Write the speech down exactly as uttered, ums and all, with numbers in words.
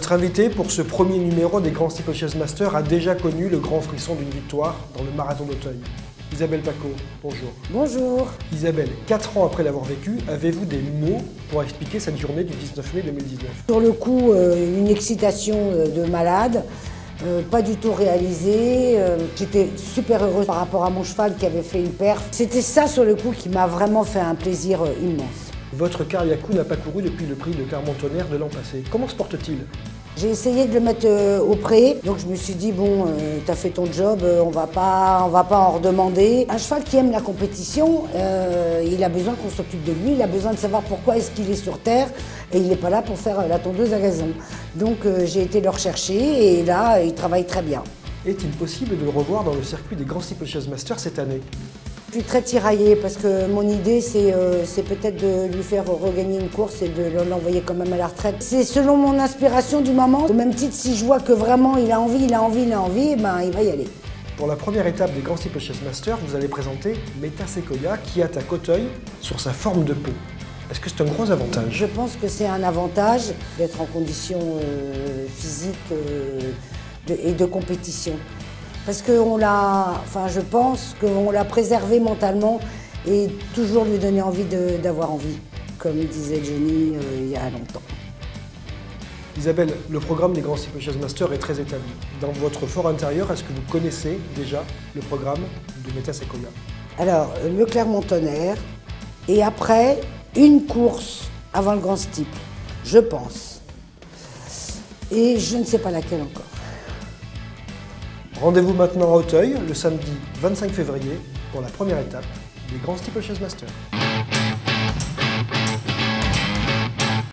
Notre invité pour ce premier numéro des Grands Steeplechase Masters a déjà connu le grand frisson d'une victoire dans le marathon d'Auteuil. Isabelle Pacaud, bonjour. Bonjour. Isabelle, quatre ans après l'avoir vécu, avez-vous des mots pour expliquer cette journée du dix-neuf mai deux mille dix-neuf? Sur le coup, euh, une excitation de malade, euh, pas du tout réalisée. Euh, J'étais super heureuse par rapport à mon cheval qui avait fait une perf. C'était ça sur le coup qui m'a vraiment fait un plaisir euh, immense. Votre Cariacou n'a pas couru depuis le prix de Clermont-Tonnerre de l'an passé. Comment se porte-t-il? J'ai essayé de le mettre euh, au pré, donc je me suis dit, bon, euh, t'as fait ton job, euh, on va pas, on va pas en redemander. Un cheval qui aime la compétition, euh, il a besoin qu'on s'occupe de lui, il a besoin de savoir pourquoi est-ce qu'il est sur terre, et il n'est pas là pour faire la tondeuse à gazon. Donc euh, j'ai été le rechercher, et là, il travaille très bien. Est-il possible de le revoir dans le circuit des Grands Steeplechase Masters cette année? Je suis très tiraillée parce que mon idée, c'est euh, peut-être de lui faire regagner une course et de l'envoyer quand même à la retraite. C'est selon mon inspiration du moment. Au même titre, si je vois que vraiment il a envie, il a envie, il a envie, ben, il va y aller. Pour la première étape des Grands Steeplechase Masters, vous allez présenter Meta Sequoia qui attaque Auteuil sur sa forme de peau. Est-ce que c'est un gros avantage? Je pense que c'est un avantage d'être en condition euh, physique euh, de, et de compétition. Parce qu'on l'a, enfin je pense qu'on l'a préservé mentalement et toujours lui donner envie d'avoir envie, comme disait Johnny euh, il y a longtemps. Isabelle, le programme des Grands Steeplechase Masters est très établi. Dans votre fort intérieur, est-ce que vous connaissez déjà le programme de Meta Sequoia? Alors, le Clermont-Tonnerre, et après, une course avant le Grand Steeple, je pense. Et je ne sais pas laquelle encore. Rendez-vous maintenant à Auteuil, le samedi vingt-cinq février, pour la première étape des Grands Steeplechase Masters.